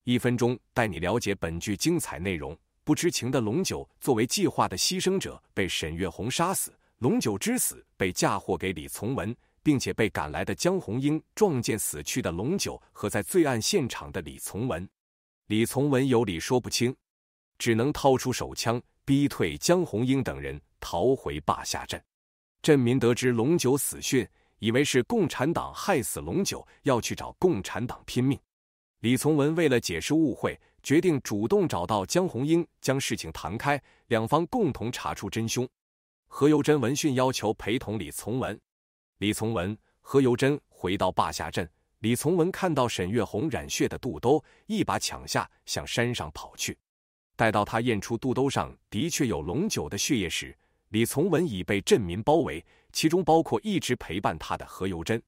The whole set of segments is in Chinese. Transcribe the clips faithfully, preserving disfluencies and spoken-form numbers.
一分钟带你了解本剧精彩内容。不知情的龙九作为计划的牺牲者被沈月红杀死，龙九之死被嫁祸给李从文，并且被赶来的江红英撞见死去的龙九和在罪案现场的李从文。李从文有理说不清，只能掏出手枪逼退江红英等人，逃回坝下镇。镇民得知龙九死讯，以为是共产党害死龙九，要去找共产党拼命。李从文为了解释误会，决定主动找到江红英，将事情谈开，两方共同查出真凶。何尤珍闻讯要求陪同李从文。李从文、何尤珍回到坝下镇，李从文看到沈月红染血的肚兜，一把抢下，向山上跑去。待到他验出肚兜上的确有龙九的血液时，李从文已被镇民包围，其中包括一直陪伴他的何尤珍。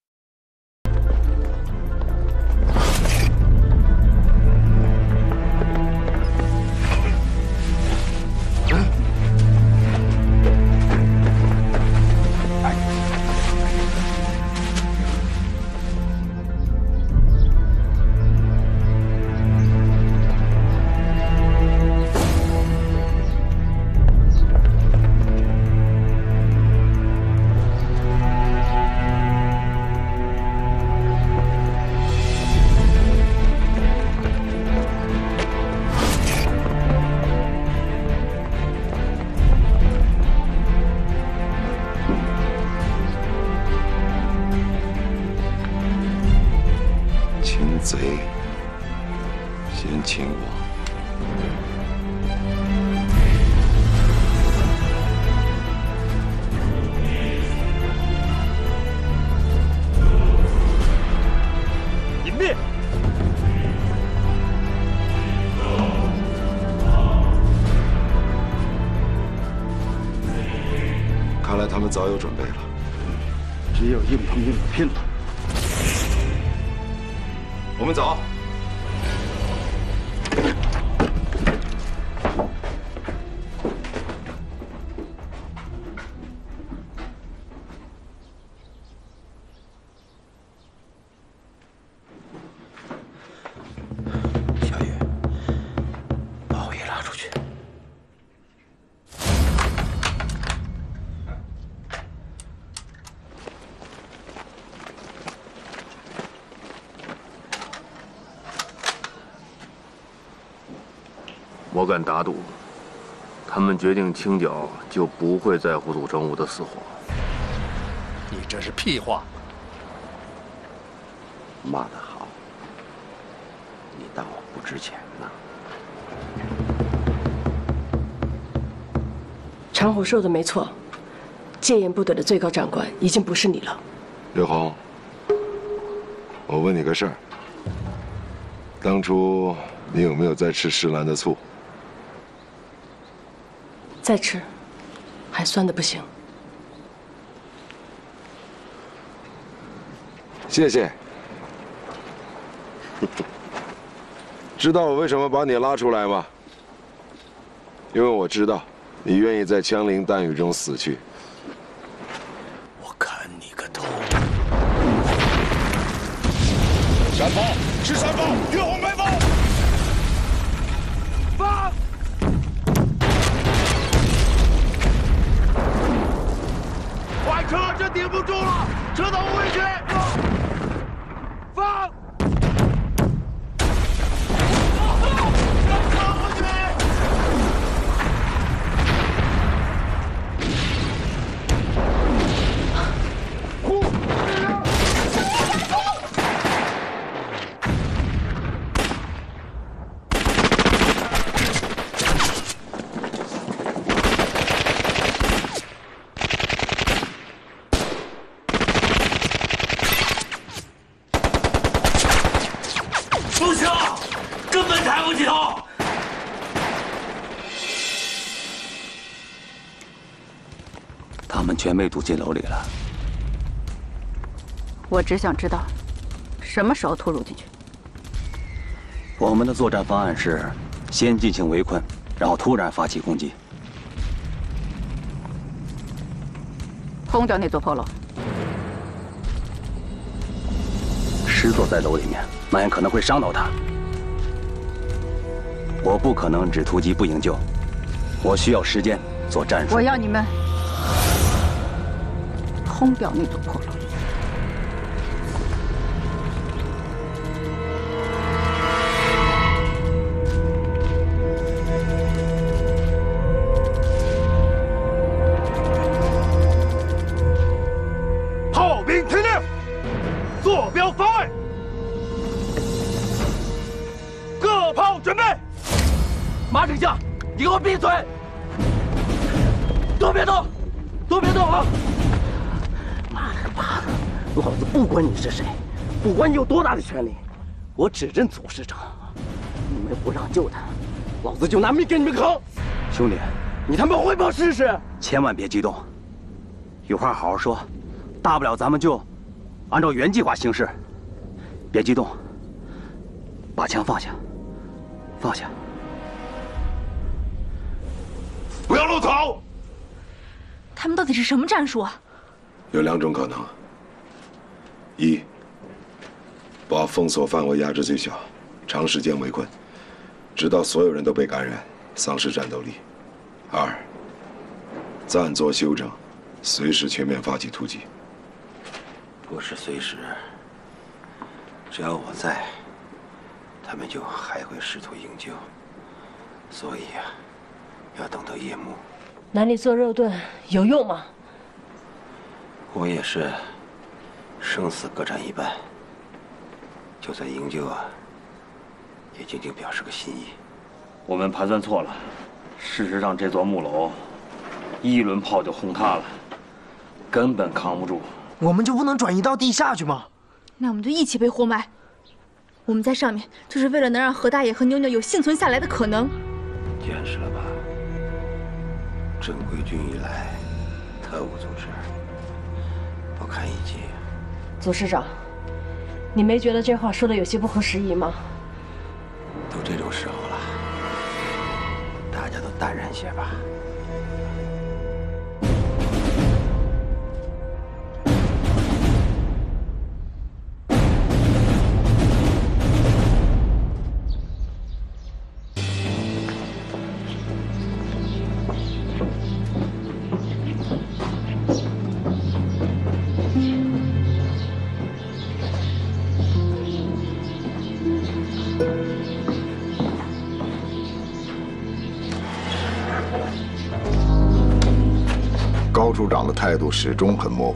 贼，先擒我！ 隐灭！ 看来他们早有准备了。 只有硬碰硬的拼了！ 我们走。 小雨，把我也拉出去。 我敢打赌，他们决定清剿，就不会在乎组成武的死活。 你这是屁话！ 骂得好，你当我不值钱呢？ 长虎说的没错，戒严部队的最高长官已经不是你了。 刘红，我问你个事儿，当初你有没有在吃石兰的醋？ 再吃，还酸的不行。 谢谢。知道我为什么把你拉出来吗？因为我知道你愿意在枪林弹雨中死去。 我砍你个头！ 山炮是山炮，岳红开炮！放！ 快撤！这顶不住了，撤到无畏区！放！放！再撤回去！呼！不行，根本抬不起头。 他们全被堵进楼里了。 我只想知道，什么时候突入进去？ 我们的作战方案是先进行围困，然后突然发起攻击。 轰掉那座破楼。 石座在楼里面，那样可能会伤到他。 我不可能只突击不营救，我需要时间做战术。 我要你们轰掉那座破楼。 马丞相，你给我闭嘴！都别动，都别动啊！妈了个巴的，老子不管你是谁，不管你有多大的权力，我指认左师长。你们不让救他，老子就拿命给你们扛！ 兄弟， 你他妈汇报试试！ 千万别激动，有话好好说，大不了咱们就按照原计划行事。别激动，把枪放下，放下。 不要露头！ 他们到底是什么战术啊？ 有两种可能：一，把封锁范围压至最小，长时间围困，直到所有人都被感染，丧失战斗力；二，暂作休整，随时全面发起突击。 不是随时，只要我在，他们就还会试图营救。所以呀、啊。 要等到夜幕。 南里做肉盾有用吗？ 我也是，生死各占一半。就算营救啊，也仅仅表示个心意。 我们盘算错了，事实上这座木楼，一轮炮就轰塌了，根本扛不住。 我们就不能转移到地下去吗？ 那我们就一起被活埋。我们在上面，就是为了能让何大爷和妞妞有幸存下来的可能。 见识了吧？ 正规军以来，特务组织不堪一击。 左师长，你没觉得这话说的有些不合时宜吗？ 都这种时候了，大家都淡然些吧。 高处长的态度始终很模糊，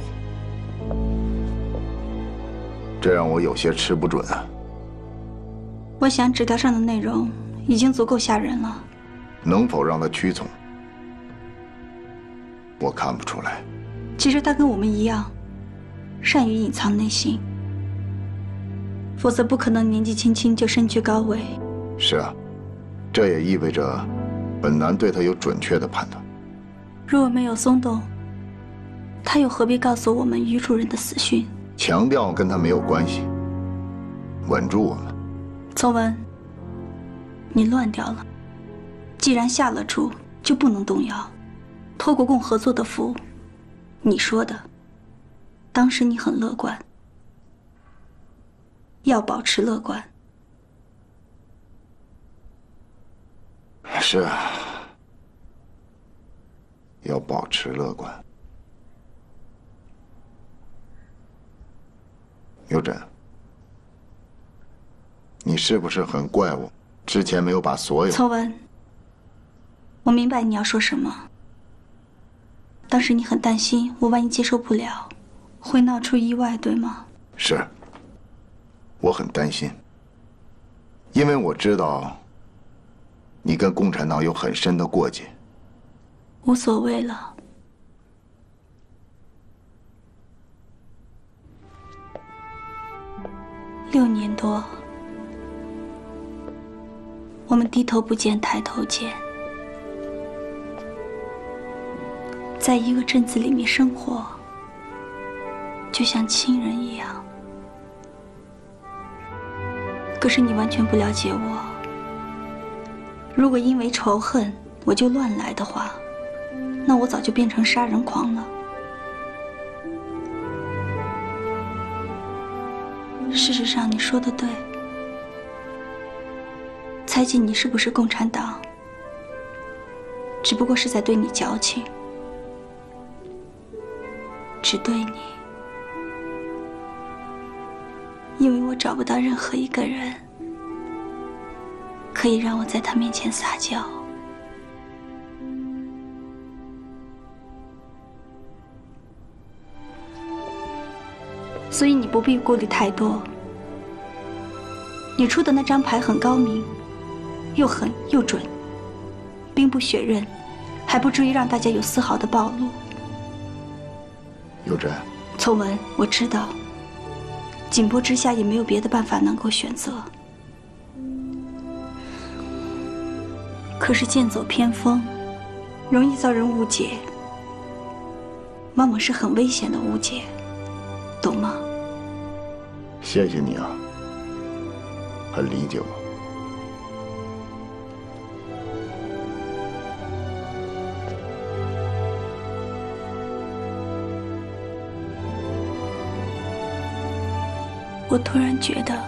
这让我有些吃不准啊。 我想纸条上的内容已经足够吓人了， 能否让他屈从，我看不出来。 其实他跟我们一样，善于隐藏内心，否则不可能年纪轻轻就身居高位。 是啊，这也意味着本南对他有准确的判断。 如果没有松动，他又何必告诉我们余主人的死讯？ 强调跟他没有关系，稳住我们。 宗文，你乱掉了。既然下了注，就不能动摇。托国共合作的福，你说的，当时你很乐观，要保持乐观。 是啊，要保持乐观。有诊，你是不是很怪我？之前没有把所有…… 宗文，我明白你要说什么。当时你很担心我万一接受不了，会闹出意外，对吗？ 是，我很担心，因为我知道你跟共产党有很深的过节。 无所谓了。六年多，我们低头不见抬头见，在一个镇子里面生活，就像亲人一样。可是你完全不了解我。如果因为仇恨我就乱来的话，那我早就变成杀人狂了。事实上，你说的对。 猜忌你是不是共产党，只不过是在对你矫情，只对你，因为我找不到任何一个人可以让我在他面前撒娇。所以你不必顾虑太多。你出的那张牌很高明，又狠又准，兵不血刃，还不至于让大家有丝毫的暴露。 有真， 从文，我知道，紧迫之下也没有别的办法能够选择。可是剑走偏锋，容易遭人误解，往往是很危险的误解，懂吗？ 谢谢你啊，很理解我。 我突然觉得，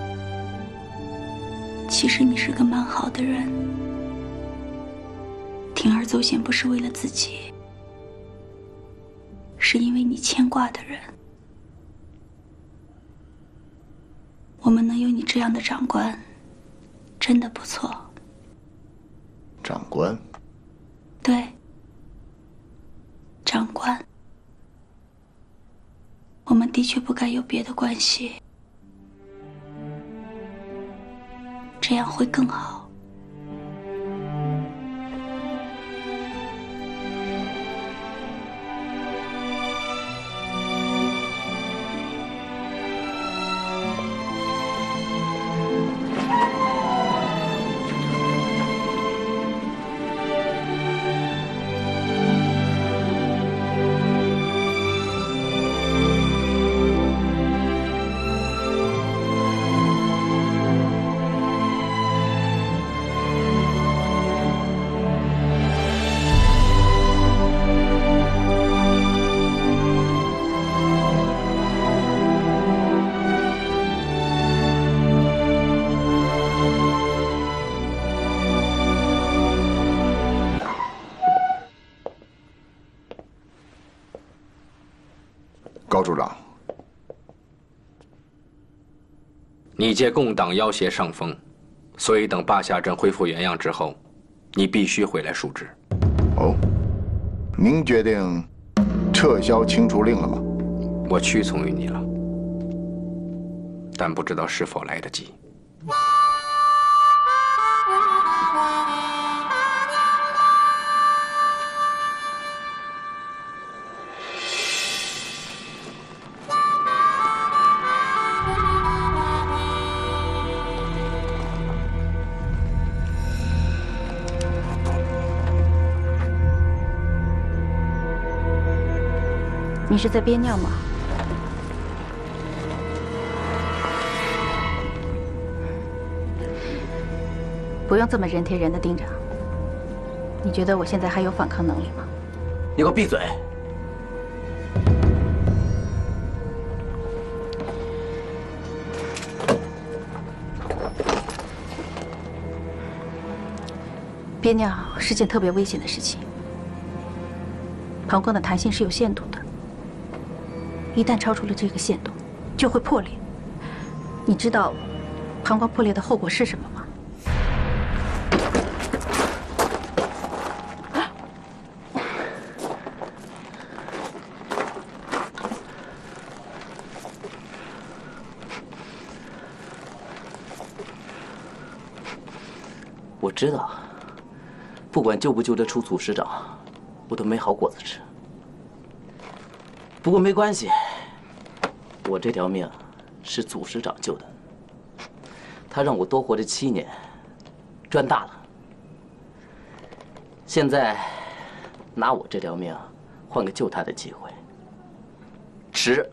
其实你是个蛮好的人。铤而走险不是为了自己，是因为你牵挂的人。我们能有你这样的长官，真的不错。 长官？ 对，长官。我们的确不该有别的关系，这样会更好。 高处长， 你借共党要挟上风，所以等罢下镇恢复原样之后，你必须回来述职。 哦，您决定撤销清除令了吗？ 我屈从于你了，但不知道是否来得及。 你是在憋尿吗？不用这么人贴人的盯着。你觉得我现在还有反抗能力吗？ 你给我闭嘴！ 憋尿是件特别危险的事情，膀胱的弹性是有限度的。一旦超出了这个限度，就会破裂。你知道膀胱破裂的后果是什么吗？ 我知道，不管救不救得出祖师长，我都没好果子吃。不过没关系，我这条命是祖师长救的，他让我多活这七年，赚大了。现在拿我这条命换个救他的机会，值。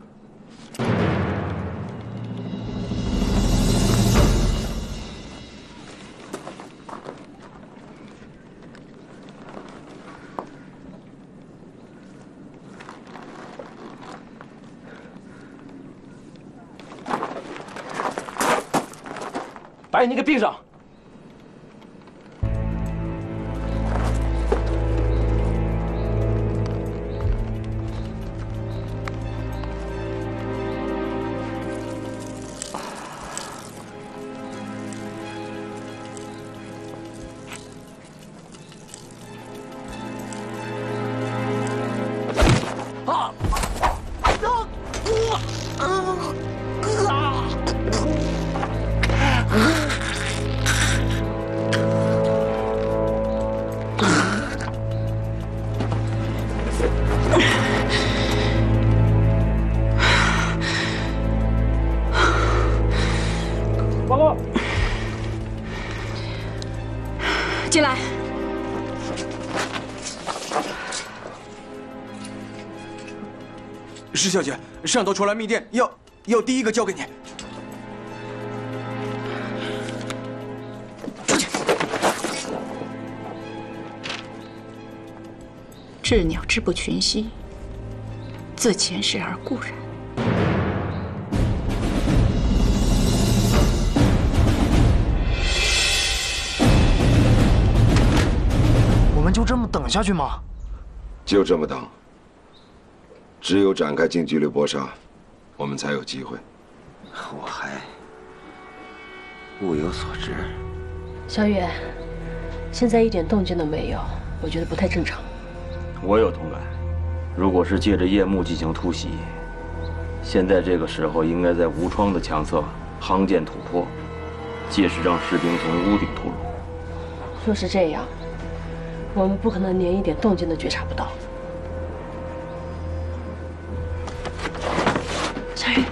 把你给闭上！ 进来。 施小姐，上头传来密电，要要第一个交给你。 出去。鸷鸟之不群兮，自前世而固然。 我们就这么等下去吗？ 就这么等。只有展开近距离搏杀，我们才有机会。 我还物有所值。 小雨，现在一点动静都没有，我觉得不太正常。 我有同感。如果是借着夜幕进行突袭，现在这个时候应该在无窗的墙侧夯建土坡，届时让士兵从屋顶突入。 若是这样， 我们不可能连一点动静都觉察不到。小雨，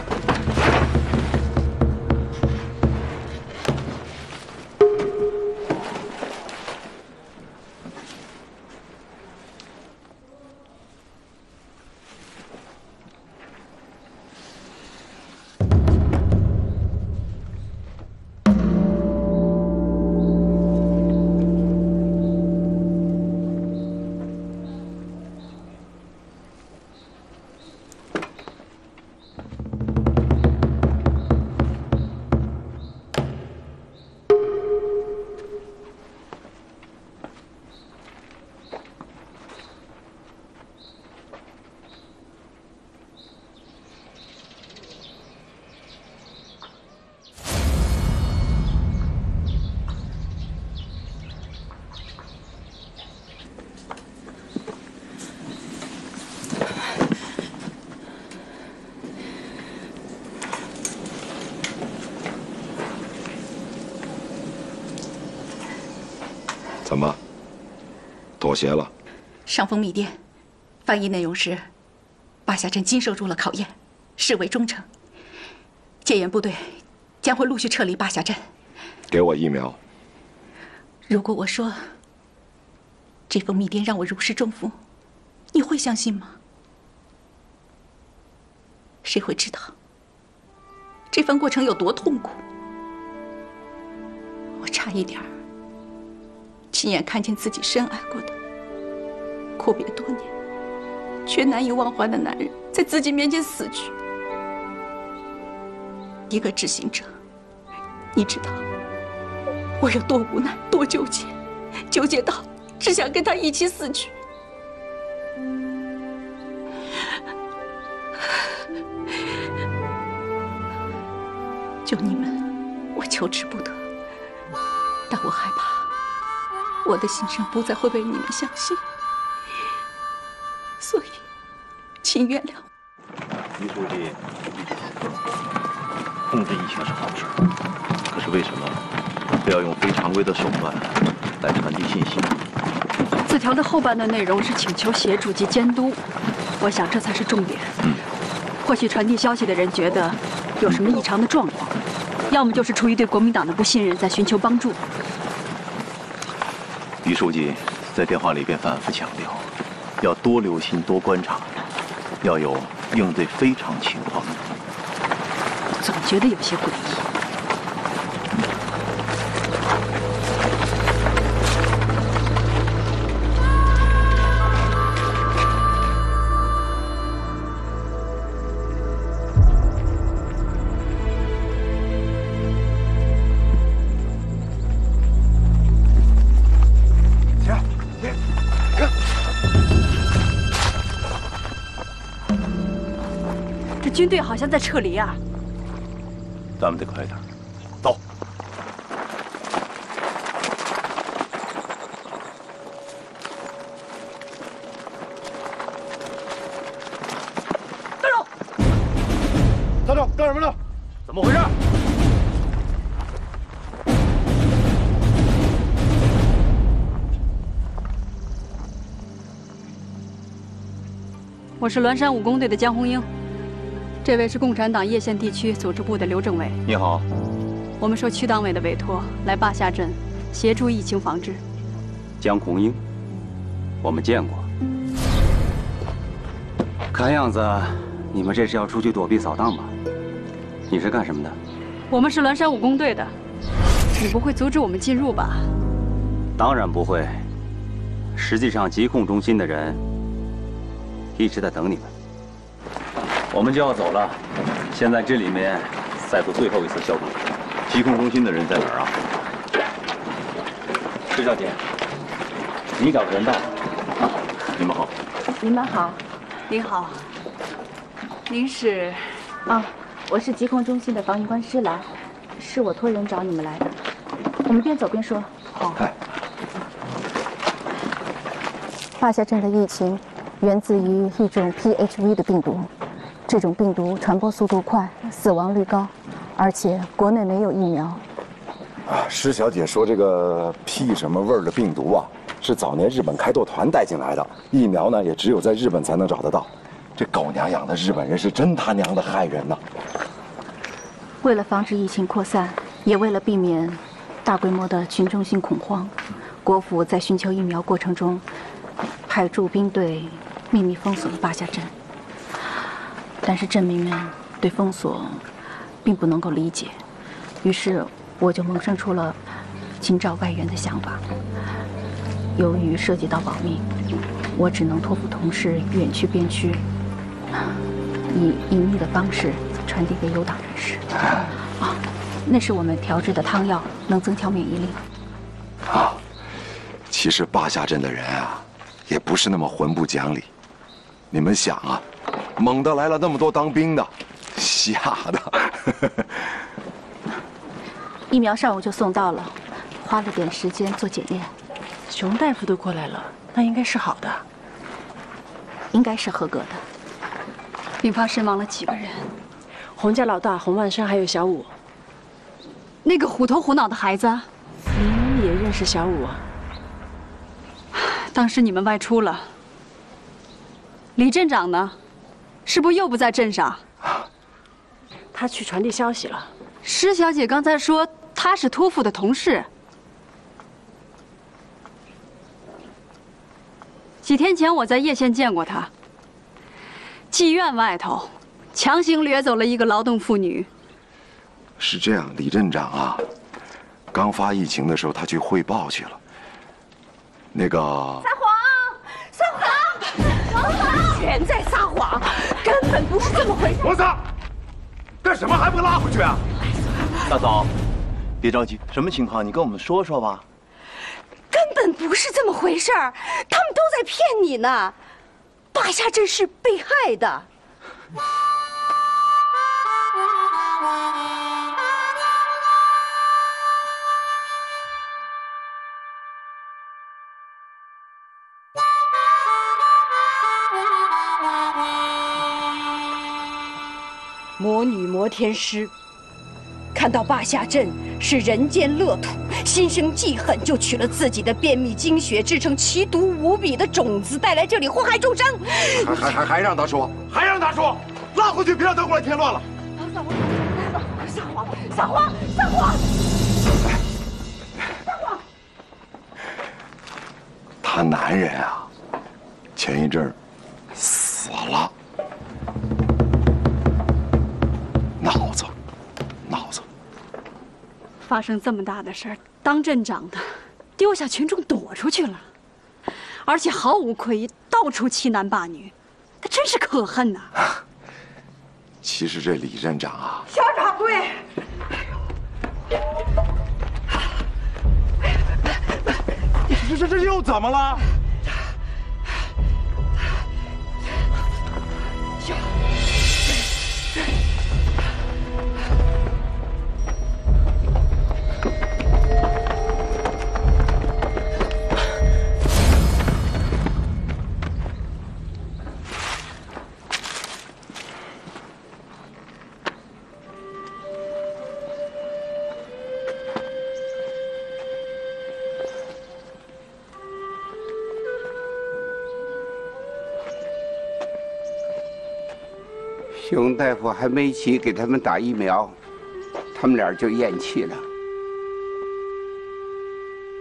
怎么？妥协了？ 上封密电，翻译内容是：巴夏镇经受住了考验，誓为忠诚。戒严部队将会陆续撤离巴夏镇。 给我一秒。 如果我说这封密电让我如释重负，你会相信吗？谁会知道这番过程有多痛苦？我差一点儿 亲眼看见自己深爱过的、阔别多年却难以忘怀的男人在自己面前死去。一个执行者，你知道我有多无奈、多纠结，纠结到只想跟他一起死去。就你们，我求之不得，但我害怕 我的心声不再会被你们相信，所以，请原谅我。 于书记，控制疫情是好事，可是为什么非要用非常规的手段来传递信息？ 字条的后半段内容是请求协助及监督，我想这才是重点。 嗯， 或许传递消息的人觉得有什么异常的状况，要么就是出于对国民党的不信任，在寻求帮助。 于书记在电话里边反复强调，要多留心、多观察，要有应对非常情况的能力。 我总觉得有些诡异。军队好像在撤离啊！ 咱们得快点，走。 站住！站住！干什么呢？怎么回事？ 我是栾山武工队的江红英。 这位是共产党叶县地区组织部的刘政委。 你好， 我们受区党委的委托来坝下镇协助疫情防治。 江红英，我们见过。看样子，你们这是要出去躲避扫荡吧？你是干什么的？ 我们是栾山武工队的，你不会阻止我们进入吧？ 当然不会。实际上，疾控中心的人一直在等你们。我们就要走了，先在这里面再做最后一次消毒。 疾控中心的人在哪儿啊？ 施小姐，你找的人到了。 你们好。 你们好。 您好。您是？ 啊，我是疾控中心的防疫官施兰，是我托人找你们来的。我们边走边说。 好。 坝下镇的疫情源自于一种 P H V 的病毒，这种病毒传播速度快，死亡率高，而且国内没有疫苗。 啊，施小姐说这个 P 什么味儿的病毒啊，是早年日本开拓团带进来的，疫苗呢也只有在日本才能找得到。这狗娘养的日本人是真他娘的害人呐！ 为了防止疫情扩散，也为了避免大规模的群众性恐慌，国府在寻求疫苗过程中，派驻兵队秘密封锁了坝下镇。但是镇民们对封锁并不能够理解，于是我就萌生出了侵召外援的想法。由于涉及到保密，我只能托付同事远去边区，以隐秘的方式传递给有党人士。啊，那是我们调制的汤药，能增强免疫力。 啊，其实坝下镇的人啊，也不是那么混不讲理。你们想啊，猛地来了那么多当兵的，吓的。 疫苗上午就送到了，花了点时间做检验。 熊大夫都过来了，那应该是好的， 应该是合格的。 病发身亡了几个人？ 洪家老大洪万山还有小武。 那个虎头虎脑的孩子， 您也认识小武啊？ 当时你们外出了，李镇长呢？是不是又不在镇上？ 他去传递消息了。 施小姐刚才说他是托付的同事。几天前我在叶县见过他。妓院外头，强行掠走了一个劳动妇女。 是这样，李镇长啊，刚发疫情的时候，他去汇报去了。那个撒谎，撒谎，王法全在撒谎，根本不是这么回事。 王三，干什么还不拉回去啊？ 大嫂，别着急，什么情况？你跟我们说说吧。 根本不是这么回事儿，他们都在骗你呢。坝下镇是被害的。魔女魔天师看到坝下镇是人间乐土，心生记恨，就取了自己的便秘精血，制成奇毒无比的种子，带来这里祸害众生。 还还还还让他说，还让他说，拉回去，别让他过来添乱了。 撒谎，撒谎，撒谎！撒谎！ 他男人啊，前一阵儿死了，脑子，脑子。 发生这么大的事儿，当镇长的丢下群众躲出去了，而且毫无愧意，到处欺男霸女，他真是可恨呐！ 其实这李镇长啊， 小掌柜， 这这这又怎么了？ 熊大夫还没起给他们打疫苗，他们俩就咽气了。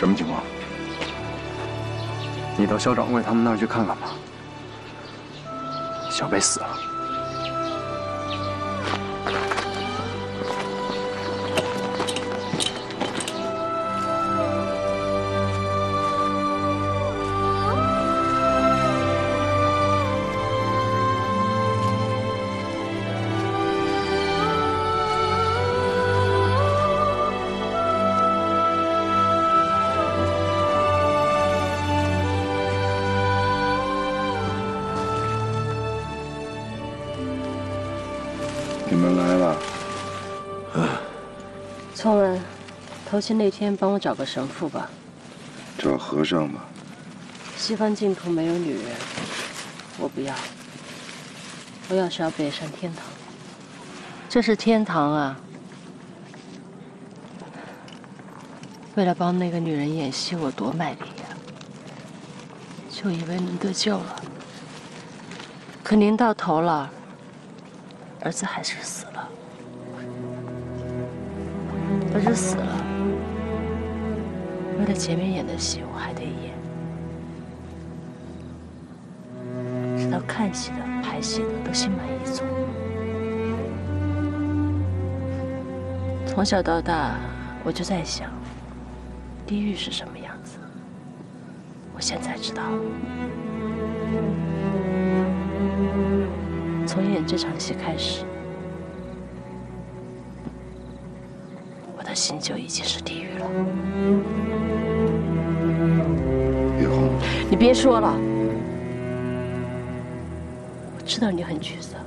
什么情况？你到肖掌柜他们那儿去看看吧。小贝死了。 你们来了。 聪文，头七那天帮我找个神父吧。 找和尚吧。 西方净土没有女人，我不要。我要小北上天堂。这是天堂啊！为了帮那个女人演戏，我多卖力呀！就以为能得救了，可临到头了。 儿子还是死了，儿子死了，为了前面演的戏，我还得演，直到看戏的、拍戏的都心满意足。从小到大，我就在想，地狱是什么样子。我现在知道了。 从演这场戏开始，我的心就已经是地狱了。 雨虹， 你别说了，我知道你很沮丧，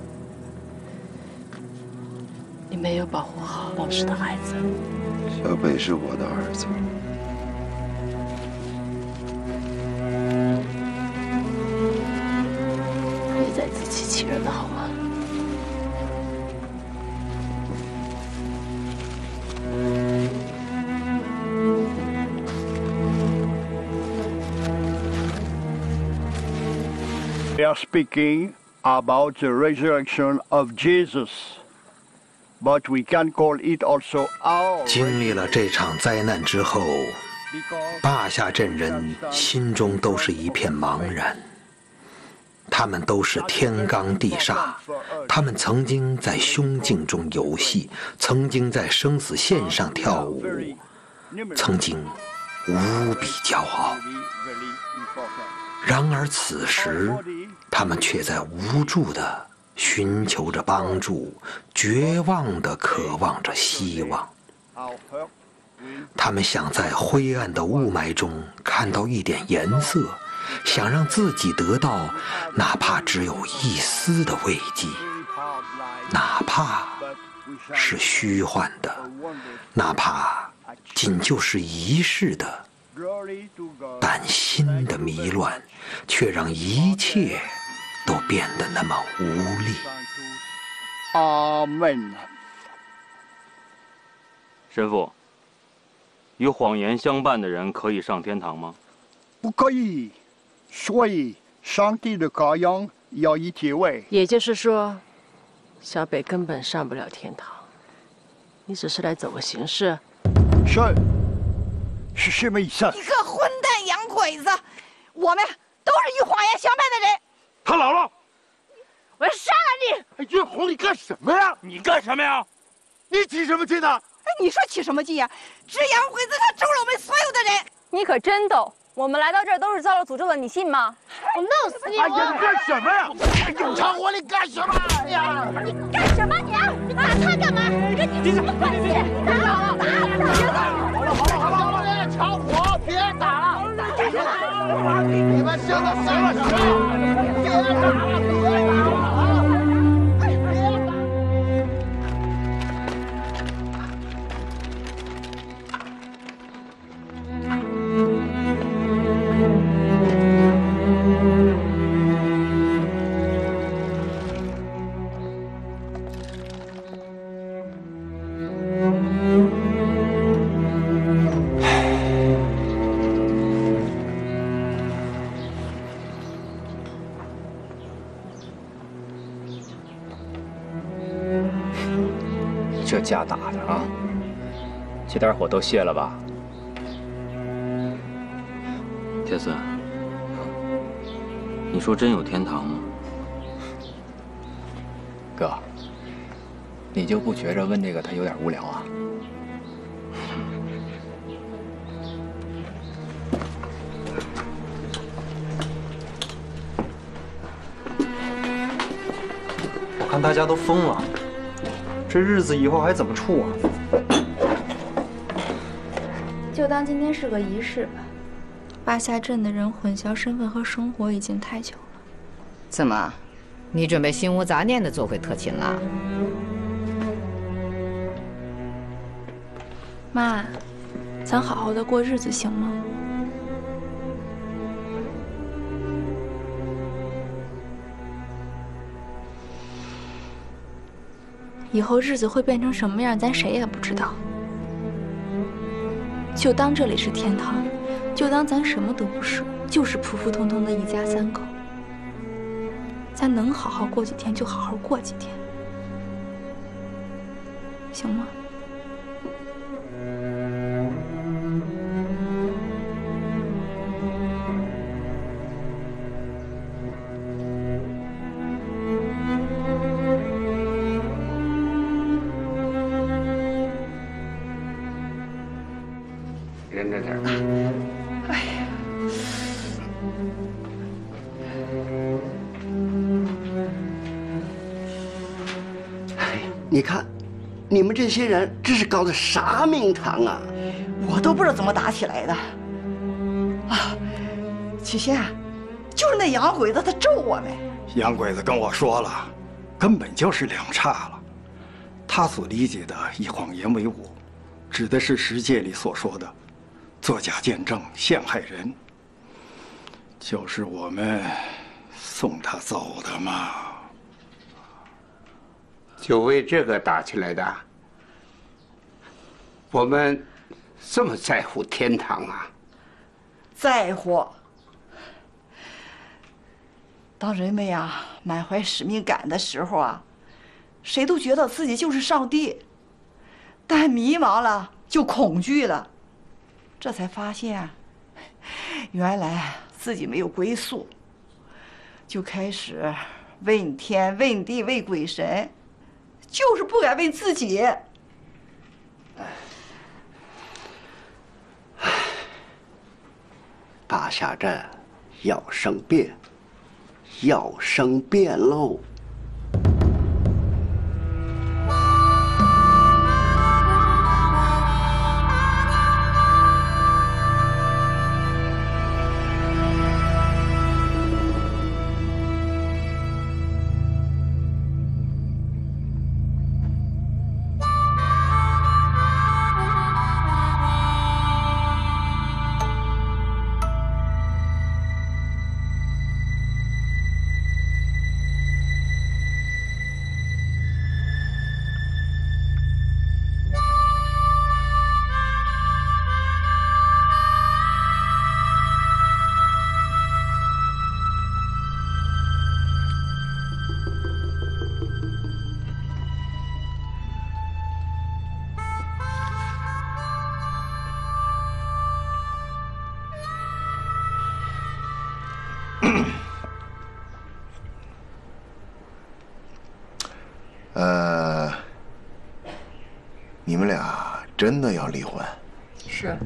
你没有保护好老师的孩子。 小北是我的儿子。 别再自欺欺人了，好吗？ We are speaking about the resurrection of Jesus, but we can call it also our. 经历了这场灾难之后，坝下镇人心中都是一片茫然。他们都是天罡地煞，他们曾经在凶境中游戏，曾经在生死线上跳舞，曾经无比骄傲。然而此时，他们却在无助地寻求着帮助，绝望地渴望着希望。他们想在灰暗的雾霾中看到一点颜色，想让自己得到哪怕只有一丝的慰藉，哪怕是虚幻的，哪怕仅就是一世的。但心的迷乱，却让一切都变得那么无力。 阿门。 神父，与谎言相伴的人可以上天堂吗？ 不可以，所以上帝的羔羊要以结尾。 也就是说，小北根本上不了天堂，你只是来走个形式。 是。 是什么意思？ 你个混蛋洋鬼子！我们都是与谎言相伴的人。 他老了， 我要杀了你！ 哎，月红，你干什么呀？你干什么呀？你起什么劲呢？ 哎，你说起什么劲呀？这洋鬼子他诛了我们所有的人。 你可真逗！我们来到这儿都是遭了诅咒的，你信吗？ 我弄死你！ 哎呀，你干什么呀？有偿我，你干什么呀？ 你干什么你？你打他干嘛？跟你有什么关系？打了，打了！好了好了好了好了，抢我！别打了！干什么？你们现在什么时候？别打了！别打了！ 这架打的啊，这点火都泄了吧？ 铁孙，你说真有天堂吗？ 哥，你就不觉着问这个他有点无聊啊？ 我看大家都疯了，这日子以后还怎么处啊？ 就当今天是个仪式吧。八下镇的人混淆身份和生活已经太久了。 怎么，你准备心无杂念的做回特勤了？ 妈，咱好好的过日子行吗？以后日子会变成什么样，咱谁也不知道。就当这里是天堂，就当咱什么都不是，就是普普通通的一家三口。咱能好好过几天就好好过几天，行吗？ 忍着点。哎呀，哎，你看，你们这些人这是搞的啥名堂啊？ 我都不知道怎么打起来的。啊，起先就是那洋鬼子他咒我们。 洋鬼子跟我说了，根本就是两岔了。他所理解的以谎言为伍，指的是十诫里所说的作假见证、陷害人，就是我们送他走的嘛。 就为这个打起来的？我们这么在乎天堂啊？ 在乎。当人们呀满怀使命感的时候啊，谁都觉得自己就是上帝，但迷茫了就恐惧了，这才发现，原来自己没有归宿，就开始问天问地问鬼神，就是不敢问自己。 大夏镇要生变，要生变喽！ 呃，你们俩真的要离婚？ 是。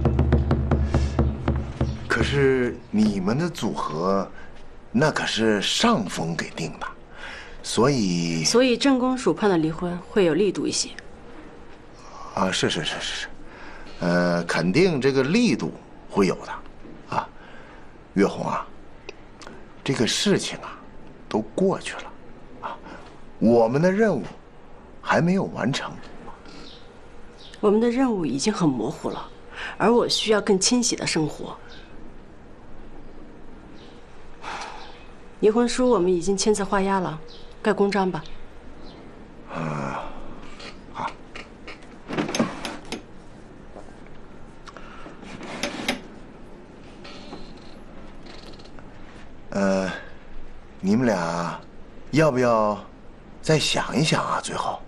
可是你们的组合，那可是上峰给定的，所以所以镇公署判的离婚会有力度一些。 啊，是是是是是，呃，肯定这个力度会有的，啊，月红啊，这个事情啊，都过去了。我们的任务还没有完成， 我们的任务已经很模糊了，而我需要更清晰的生活。离婚书我们已经签字画押了，盖公章吧。 啊，好。呃，你们俩要不要再想一想啊？最后，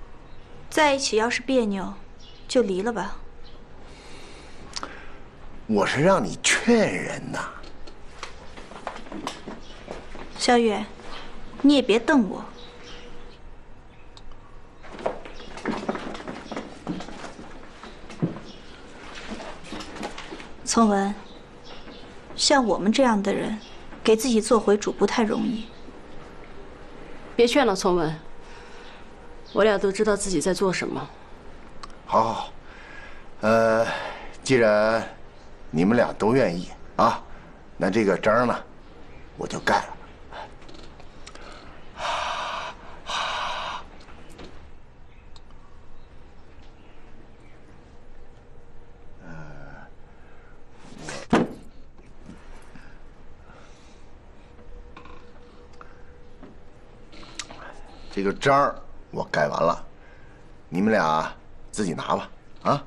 在一起要是别扭，就离了吧。 我是让你劝人呐。 萧月，你也别瞪我。聪文，像我们这样的人，给自己做回主不太容易。 别劝了，聪文。我俩都知道自己在做什么。 好，好，好，呃，既然你们俩都愿意啊，那这个章呢，我就盖了。这个章我盖完了，你们俩自己拿吧，啊！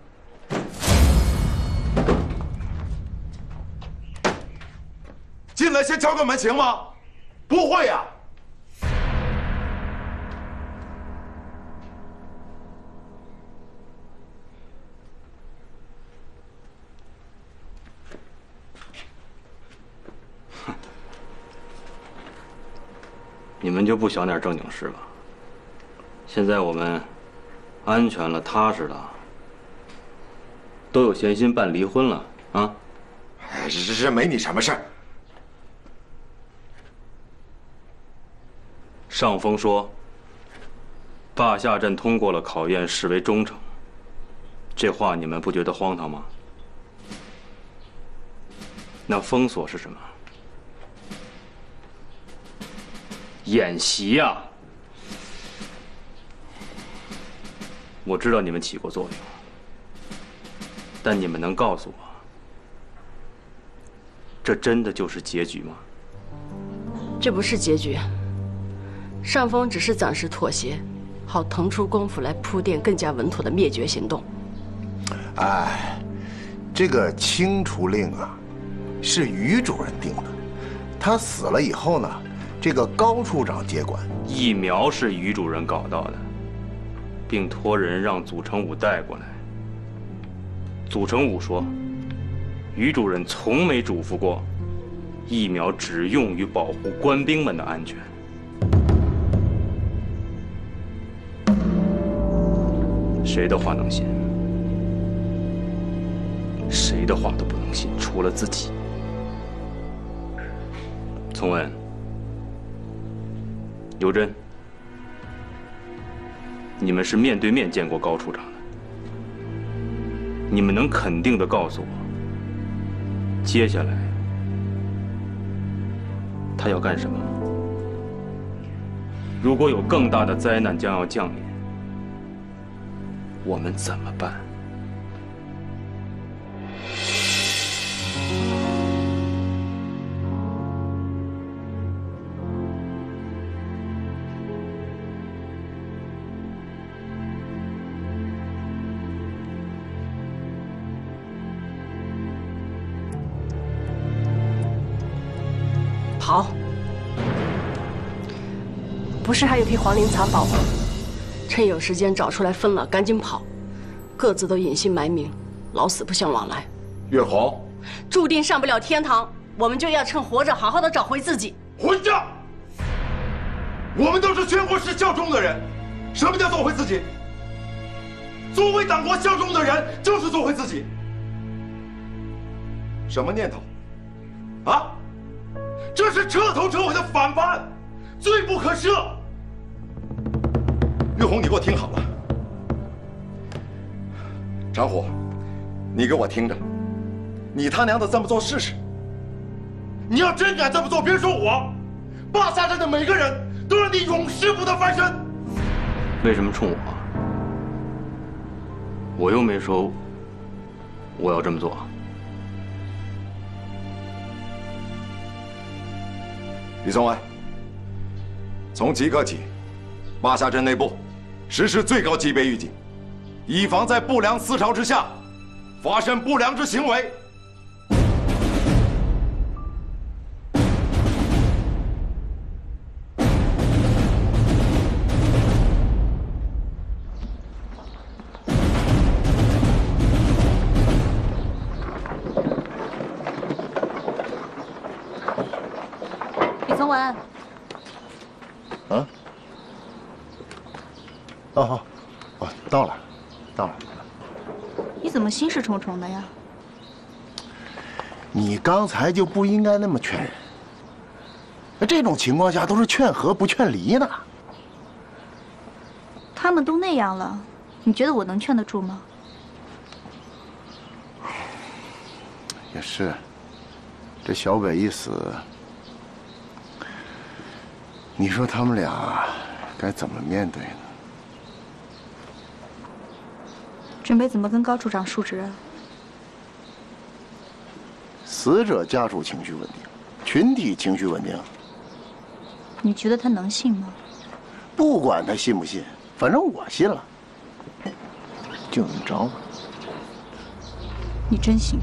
进来先敲个门行吗？不会呀、啊。 你们就不想点正经事了？现在我们安全了，踏实了，都有闲心办离婚了啊！ 哎，这这这没你什么事儿。 上峰说，霸下镇通过了考验，视为忠诚。这话你们不觉得荒唐吗？那封锁是什么？演习呀、啊！我知道你们起过作用，但你们能告诉我，这真的就是结局吗？ 这不是结局。上峰只是暂时妥协，好腾出功夫来铺垫更加稳妥的灭绝行动。 哎，这个清除令啊，是于主任定的。他死了以后呢，这个高处长接管。 疫苗是于主任搞到的，并托人让祖成武带过来。祖成武说，于主任从没嘱咐过，疫苗只用于保护官兵们的安全。谁的话能信？谁的话都不能信，除了自己。从文、尤真，你们是面对面见过高处长的，你们能肯定地告诉我，接下来他要干什么？如果有更大的灾难将要降临，我们怎么办？ 跑！不是还有批黄陵藏宝吗？趁有时间找出来分了，赶紧跑！各自都隐姓埋名，老死不相往来。 月红， 注定上不了天堂，我们就要趁活着好好的找回自己。 混账！我们都是全国市效忠的人，什么叫做回自己？作为党国效忠的人，就是做回自己。什么念头？啊？这是彻头彻尾的反叛，罪不可赦。月红，你给我听好了。长虎，你给我听着，你他娘的这么做试试。你要真敢这么做，别说我，霸下镇的每个人都让你永世不得翻身。 为什么冲我？我又没说我要这么做。 李松文，从即刻起，霸下镇内部实施最高级别预警，以防在不良思潮之下发生不良之行为。 等晚。 啊？哦哦哦，到了，到了。 你怎么心事重重的呀？ 你刚才就不应该那么劝人。那这种情况下都是劝和不劝离呢。 他们都那样了，你觉得我能劝得住吗？ 也是，这小北一死，你说他们俩该怎么面对呢？ 准备怎么跟高处长述职啊？ 死者家属情绪稳定，群体情绪稳定。 你觉得他能信吗？ 不管他信不信，反正我信了。就这么着吧。 你真信？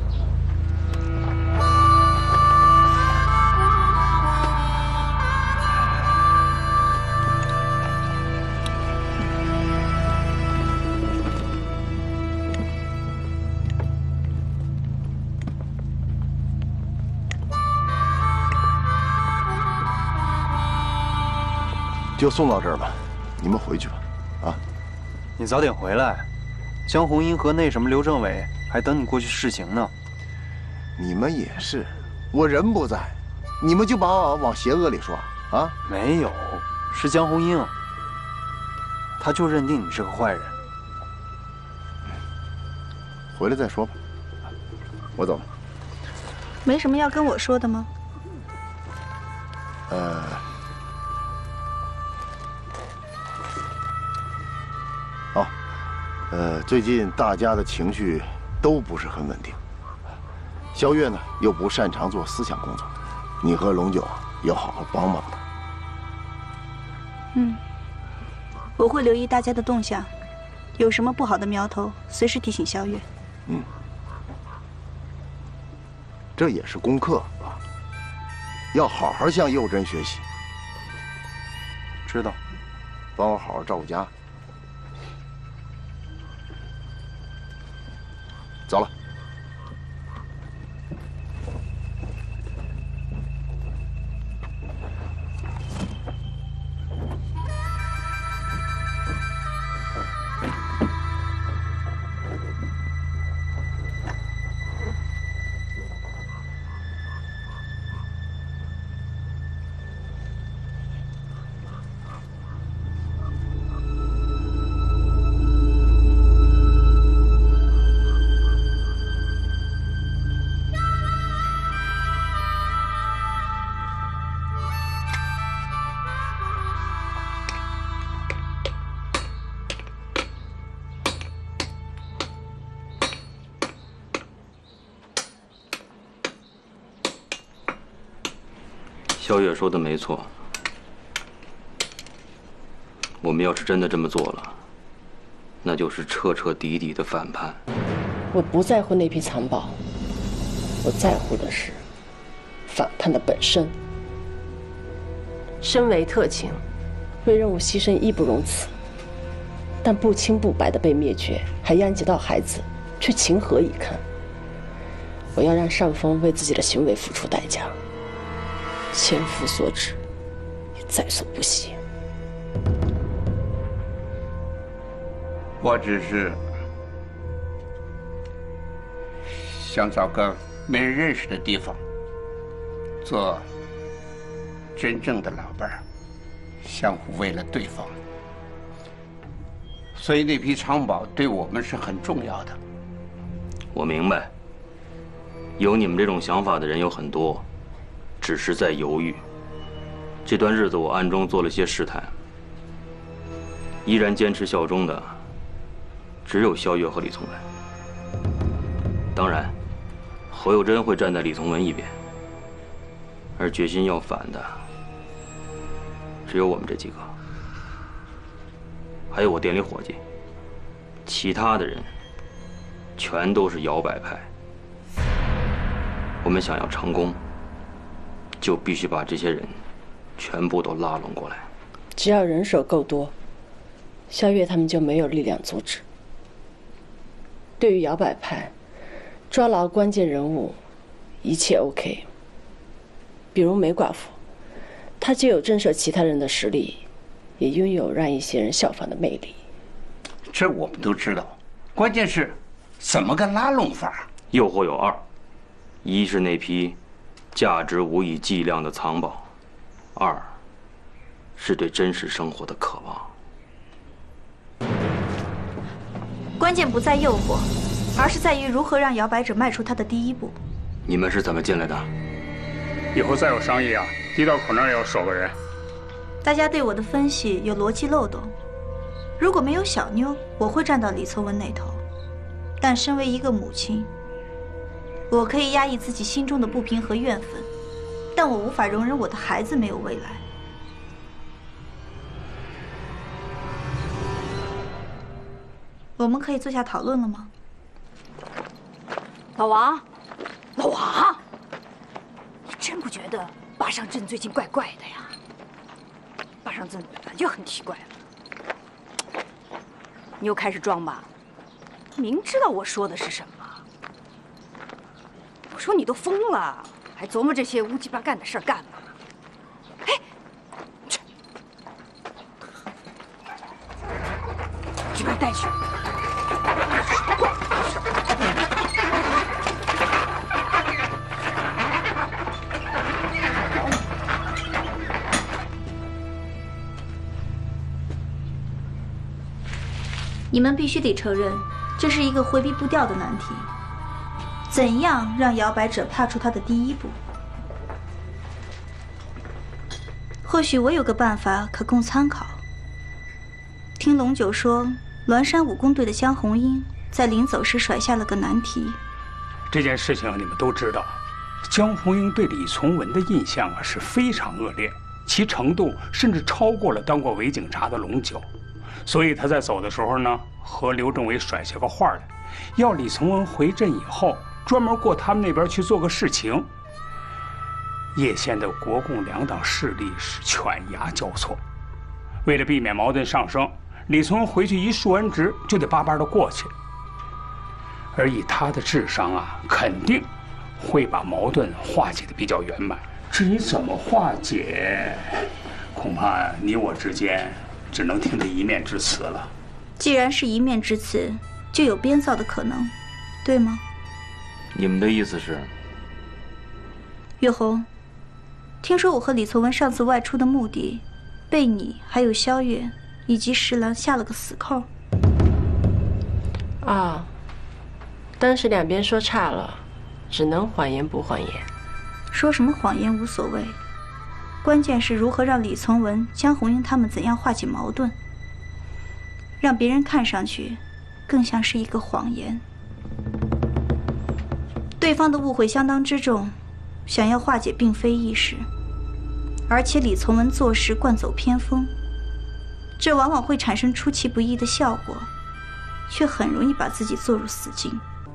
就送到这儿吧，你们回去吧，啊！ 你早点回来，江红英和那什么刘政委还等你过去侍行呢。 你们也是，我人不在，你们就把我往邪恶里说啊？ 没有，是江红英，他就认定你是个坏人。 回来再说吧，我走了。 没什么要跟我说的吗？ 呃。哦，呃，最近大家的情绪都不是很稳定。萧月呢又不擅长做思想工作，你和龙九要好好帮帮他。 嗯，我会留意大家的动向，有什么不好的苗头，随时提醒萧月。 嗯，这也是功课啊，要好好向幼珍学习。 知道， 帮我好好照顾家。走了。 萧月说的没错，我们要是真的这么做了，那就是彻彻底底的反叛。 我不在乎那批藏宝，我在乎的是反叛的本身。身为特勤，为任务牺牲义不容辞，但不清不白的被灭绝，还殃及到孩子，却情何以堪？我要让单峰为自己的行为付出代价。千夫所指，也在所不惜。 我只是想找个没人认识的地方，做真正的老伴儿，相互为了对方。所以那批藏宝对我们是很重要的。 我明白，有你们这种想法的人有很多。只是在犹豫。这段日子我暗中做了些试探，依然坚持效忠的只有萧月和李从文。当然，侯幼珍会站在李从文一边，而决心要反的只有我们这几个，还有我店里伙计，其他的人全都是摇摆派。我们想要成功，就必须把这些人全部都拉拢过来。 只要人手够多，萧月他们就没有力量阻止。对于摇摆派，抓牢关键人物，一切 OK。比如梅寡妇， 他既有震慑其他人的实力，也拥有让一些人效仿的魅力。 这我们都知道，关键是怎么个拉拢法？ 诱惑有二，一是那批价值无以计量的藏宝，二是对真实生活的渴望。 关键不在诱惑，而是在于如何让摇摆者迈出他的第一步。 你们是怎么进来的？ 以后再有商议啊，地道口那儿也要守个人。 大家对我的分析有逻辑漏洞。如果没有小妞，我会站到李从文那头。但身为一个母亲，我可以压抑自己心中的不平和怨愤，但我无法容忍我的孩子没有未来。我们可以坐下讨论了吗？ 老王，老王，你真不觉得坝上镇最近怪怪的呀？坝上镇本来就很奇怪了。你又开始装吧？明知道我说的是什么。我说你都疯了，还琢磨这些乌鸡巴干的事儿干嘛？哎，去，去把他带去。 你们必须得承认，这是一个回避不掉的难题。怎样让摇摆者踏出他的第一步？或许我有个办法可供参考。听龙九说，栾山武工队的江红英在临走时甩下了个难题。 这件事情你们都知道，江红英对李从文的印象啊是非常恶劣，其程度甚至超过了当过伪警察的龙九。所以他在走的时候呢，和刘政委甩下个话来，要李从文回镇以后，专门过他们那边去做个事情。叶县的国共两党势力是犬牙交错，为了避免矛盾上升，李从文回去一述完职就得巴巴的过去。而以他的智商啊，肯定会把矛盾化解的比较圆满。至于怎么化解，恐怕你我之间只能听他一面之词了。 既然是一面之词，就有编造的可能，对吗？ 你们的意思是？ 月红，听说我和李从文上次外出的目的，被你还有萧月以及石兰下了个死扣。 啊，当时两边说差了，只能谎言不谎言。 说什么谎言无所谓。关键是如何让李从文、江红英他们怎样化解矛盾，让别人看上去更像是一个谎言。对方的误会相当之重，想要化解并非易事。而且李从文做事惯走偏锋，这往往会产生出其不意的效果，却很容易把自己做入死境。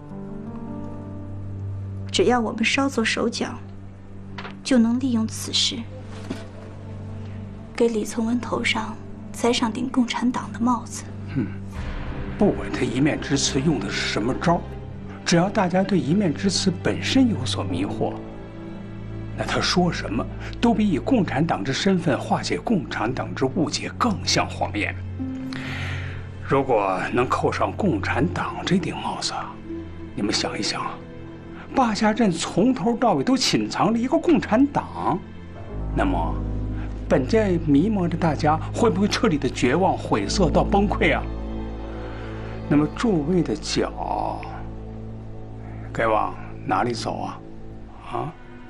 只要我们稍作手脚，就能利用此事给李从文头上栽上顶共产党的帽子。 嗯，不管他一面之词用的是什么招，只要大家对一面之词本身有所迷惑，那他说什么都比以共产党之身份化解共产党之误解更像谎言。如果能扣上共产党这顶帽子，你们想一想，坝下镇从头到尾都潜藏了一个共产党，那么本在迷茫的大家会不会彻底的绝望、晦涩到崩溃啊？那么诸位的脚该往哪里走啊？啊？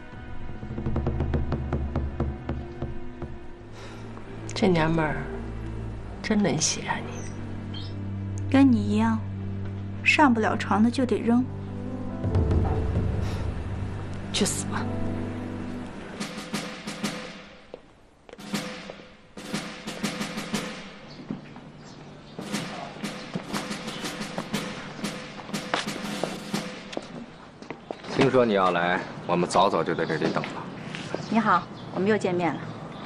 这娘们儿真能写啊你！ 跟你一样，上不了床的就得扔。 去死吧！ 听说你要来，我们早早就在这里等了。 你好，我们又见面了。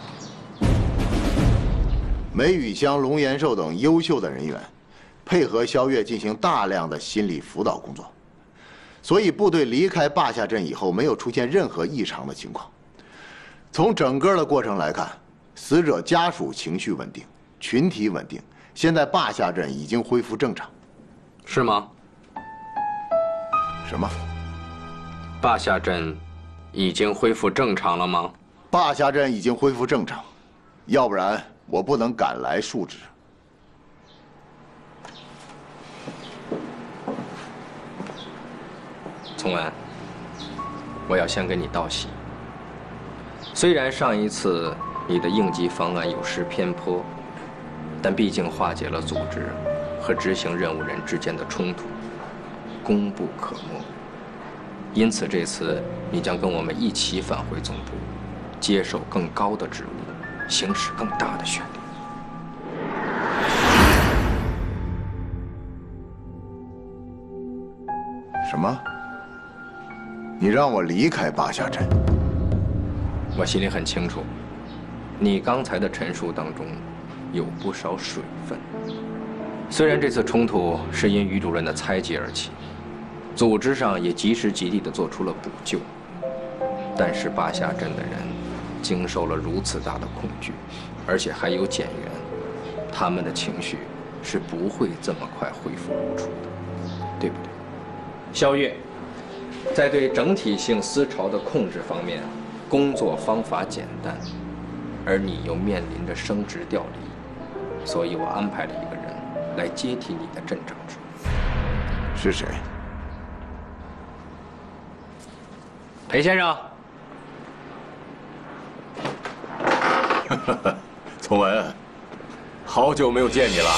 梅雨香、龙延寿等优秀的人员，配合萧月进行大量的心理辅导工作，所以部队离开坝下镇以后，没有出现任何异常的情况。 从整个的过程来看，死者家属情绪稳定，群体稳定，现在坝下镇已经恢复正常。 是吗？ 什么？ 坝下镇已经恢复正常了吗？ 坝下镇已经恢复正常，要不然我不能赶来述职。 崇文，我要先跟你道喜。虽然上一次你的应急方案有失偏颇，但毕竟化解了组织和执行任务人之间的冲突，功不可没。因此，这次你将跟我们一起返回总部，接受更高的职务，行使更大的权力。 什么？你让我离开坝下镇？ 我心里很清楚，你刚才的陈述当中有不少水分。虽然这次冲突是因于主任的猜忌而起，组织上也及时极地地做出了补救，但是坝下镇的人经受了如此大的恐惧，而且还有减员，他们的情绪是不会这么快恢复如初的，对不对？萧月，在对整体性思潮的控制方面，工作方法简单，而你又面临着升职调离，所以我安排了一个人来接替你的镇长职务。 是谁？ 裴先生。 崇文，好久没有见你了。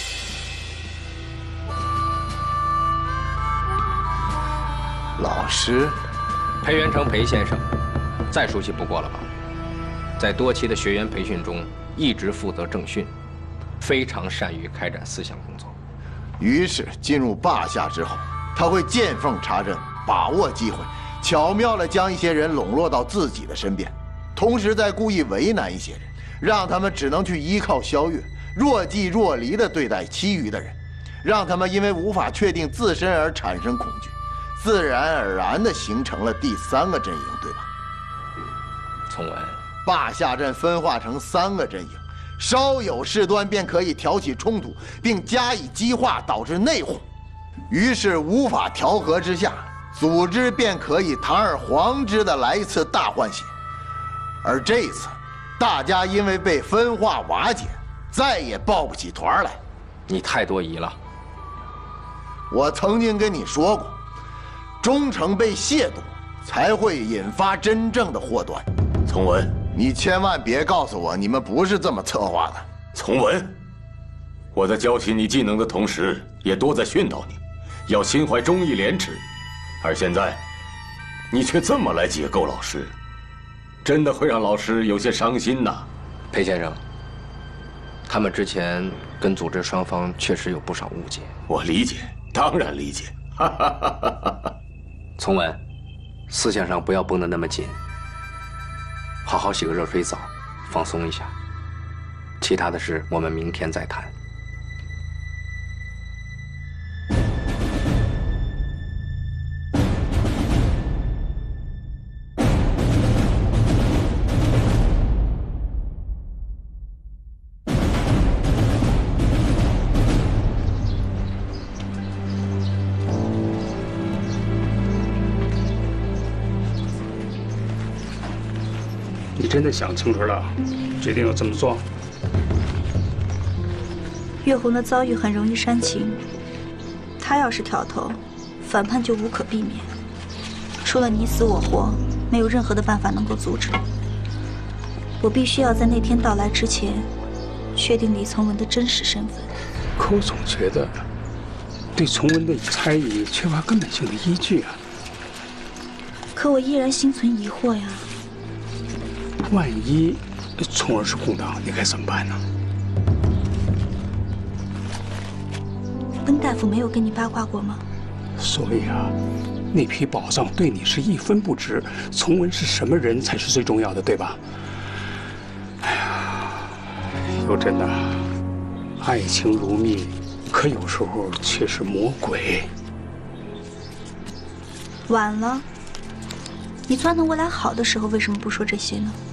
老师， 裴元成，裴先生，再熟悉不过了吧？在多期的学员培训中，一直负责政训，非常善于开展思想工作。 于是进入坝下之后，他会见缝插针，把握机会，巧妙地将一些人笼络到自己的身边，同时再故意为难一些人，让他们只能去依靠萧月，若即若离地对待其余的人，让他们因为无法确定自身而产生恐惧，自然而然地形成了第三个阵营，对吧？ 崇文， 坝下镇分化成三个阵营，稍有事端便可以挑起冲突，并加以激化，导致内讧。于是无法调和之下，组织便可以堂而皇之地来一次大换血。而这一次，大家因为被分化瓦解，再也抱不起团来。 你太多疑了。 我曾经跟你说过，忠诚被亵渎，才会引发真正的祸端。 崇文， 你千万别告诉我你们不是这么策划的。 崇文，我在教习你技能的同时，也多在训导你，要心怀忠义廉耻。而现在，你却这么来解构老师，真的会让老师有些伤心呐。 裴先生，他们之前跟组织双方确实有不少误解。 我理解，当然理解。 崇文，思想上不要绷得那么紧，好好洗个热水澡，放松一下。其他的事我们明天再谈。 你真的想清楚了，决定要这么做？ 月红的遭遇很容易煽情，他要是挑头，反叛就无可避免。除了你死我活，没有任何的办法能够阻止。我必须要在那天到来之前，确定李从文的真实身份。 可我总觉得，对从文的猜疑缺乏根本性的依据啊。 可我依然心存疑惑呀。 万一从文是共党，你该怎么办呢？ 温大夫没有跟你八卦过吗？ 所以啊，那批宝藏对你是一分不值，从文是什么人才是最重要的，对吧？哎呀，又真的，爱情如蜜，可有时候却是魔鬼。 晚了，你撺掇我俩好的时候，为什么不说这些呢？